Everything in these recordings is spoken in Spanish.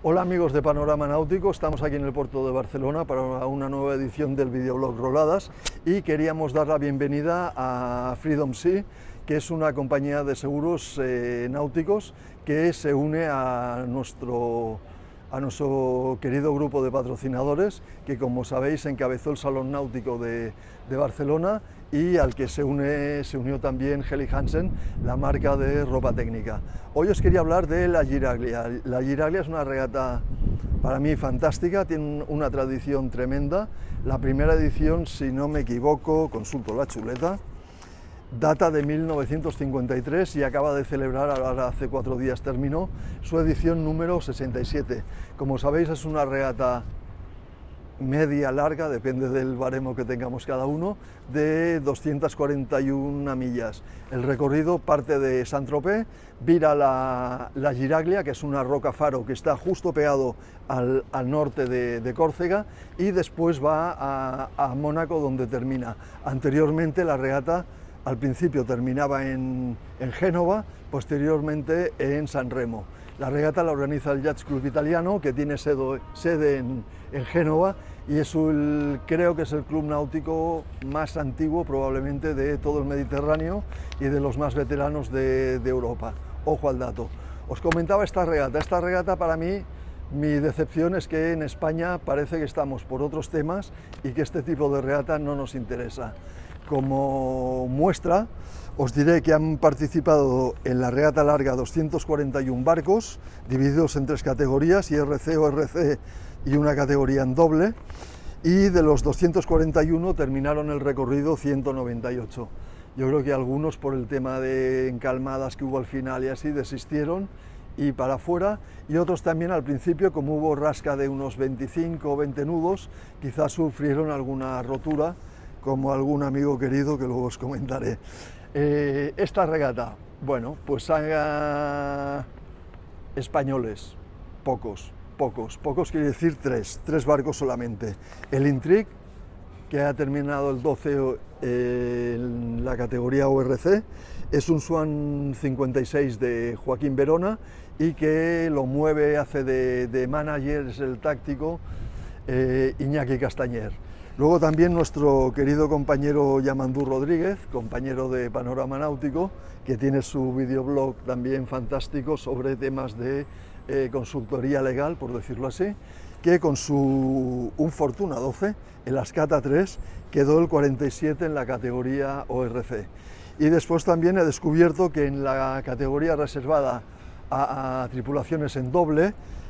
Hola amigos de Panorama Náutico, estamos aquí en el puerto de Barcelona para una nueva edición del videoblog Roladas y queríamos dar la bienvenida a Freedom Sea, que es una compañía de seguros náuticos que se une a nuestro querido grupo de patrocinadores, que como sabéis encabezó el Salón Náutico de Barcelona y al que se unió también Helly Hansen, la marca de ropa técnica. Hoy os quería hablar de la Giraglia. La Giraglia es una regata para mí fantástica, tiene una tradición tremenda. La primera edición, si no me equivoco, consulto la chuleta, data de 1953 y acaba de celebrar, ahora hace 4 días terminó, su edición número 67. Como sabéis, es una regata media larga, depende del baremo que tengamos cada uno, de 241 millas. El recorrido parte de Saint-Tropez, vira la Giraglia, que es una roca faro que está justo pegado al norte de Córcega, y después va a Mónaco, donde termina. Anteriormente la regata al principio terminaba en Génova, posteriormente en San Remo. La regata la organiza el Yacht Club Italiano, que tiene sede en Génova, y creo que es el club náutico más antiguo probablemente de todo el Mediterráneo y de los más veteranos de Europa. Ojo al dato. Os comentaba esta regata para mí, mi decepción es que en España parece que estamos por otros temas y que este tipo de regata no nos interesa. Como muestra, os diré que han participado en la regata larga 241 barcos, divididos en 3 categorías, IRC, ORC y una categoría en doble, y de los 241 terminaron el recorrido 198. Yo creo que algunos, por el tema de encalmadas que hubo al final y así, desistieron y para afuera, y otros también al principio, como hubo rasca de unos 25 o 20 nudos, quizás sufrieron alguna rotura, como algún amigo querido que luego os comentaré. Esta regata, bueno, pues españoles, pocos quiere decir 3 barcos solamente. El Intrigue, que ha terminado el 12 en la categoría ORC, es un Swan 56 de Joaquín Verona y que lo mueve, hace de manager, es el táctico, Iñaki Castañer. Luego también nuestro querido compañero Yamandú Rodríguez, compañero de Panorama Náutico, que tiene su videoblog también fantástico sobre temas de consultoría legal, por decirlo así, que con un Fortuna 12, el Ascata 3, quedó el 47 en la categoría ORC. Y después también he descubierto que en la categoría reservada a tripulaciones en doble,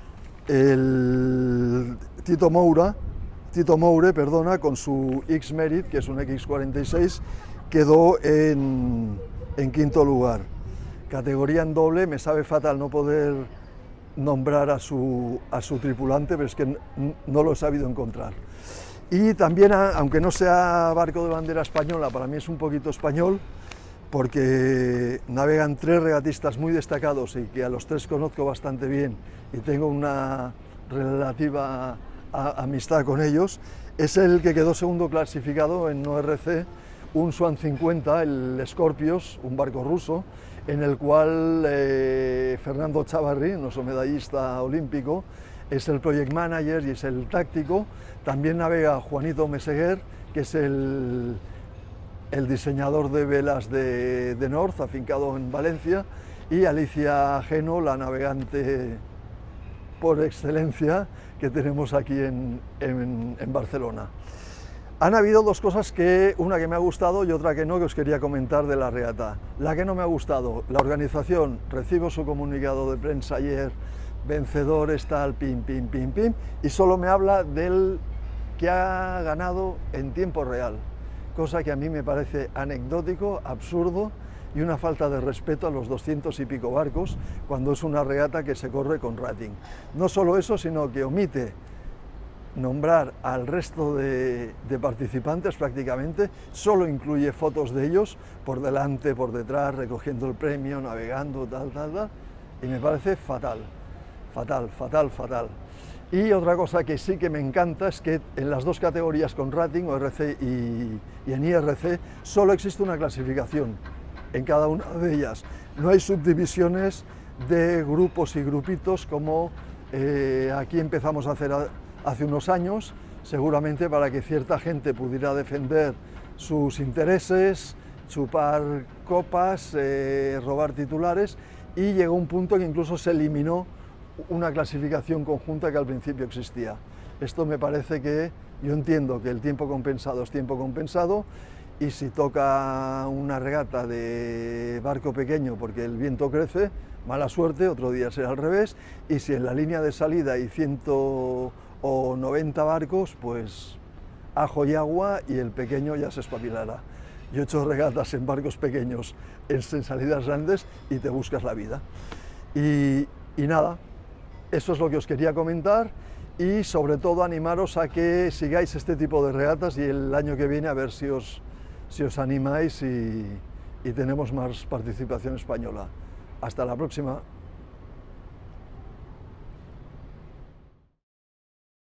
el Tito Moure, con su X-Merit, que es un X46, quedó en 5º lugar. Categoría en doble, me sabe fatal no poder nombrar a su tripulante, pero es que no lo he sabido encontrar. Y también, aunque no sea barco de bandera española, para mí es un poquito español, porque navegan 3 regatistas muy destacados y que a los 3 conozco bastante bien y tengo una relativa amistad con ellos. Es el que quedó segundo clasificado en ORC, un Swan 50, el Scorpios, un barco ruso, en el cual Fernando Chavarri, nuestro medallista olímpico, es el project manager y es el táctico. También navega Juanito Meseguer, que es el diseñador de velas de North, afincado en Valencia, y Alicia Geno, la navegante por excelencia que tenemos aquí en Barcelona. Han habido 2 cosas, una que me ha gustado y otra que no, que os quería comentar de la regata. La que no me ha gustado, la organización. Recibo su comunicado de prensa ayer, vencedores, tal, pim, y solo me habla del que ha ganado en tiempo real, cosa que a mí me parece anecdótico, absurdo y una falta de respeto a los 200 y pico barcos cuando es una regata que se corre con rating. No solo eso, sino que omite nombrar al resto de participantes prácticamente, solo incluye fotos de ellos por delante, por detrás, recogiendo el premio, navegando, tal, y me parece fatal. Y otra cosa que sí que me encanta es que en las 2 categorías con rating, ORC y en IRC, solo existe una clasificación en cada una de ellas. No hay subdivisiones de grupos y grupitos como Aquí empezamos a hacer hace unos años, seguramente para que cierta gente pudiera defender sus intereses, chupar copas, robar titulares, y llegó un punto que incluso se eliminó una clasificación conjunta que al principio existía. Esto me parece que, yo entiendo que el tiempo compensado es tiempo compensado, y si toca una regata de barco pequeño porque el viento crece, mala suerte, otro día será al revés, y si en la línea de salida hay 190 barcos, pues ajo y agua, y el pequeño ya se espabilará. Yo he hecho regatas en barcos pequeños, en salidas grandes, y te buscas la vida. Y nada, eso es lo que os quería comentar, y sobre todo animaros a que sigáis este tipo de regatas, y el año que viene a ver si os animáis y tenemos más participación española. Hasta la próxima.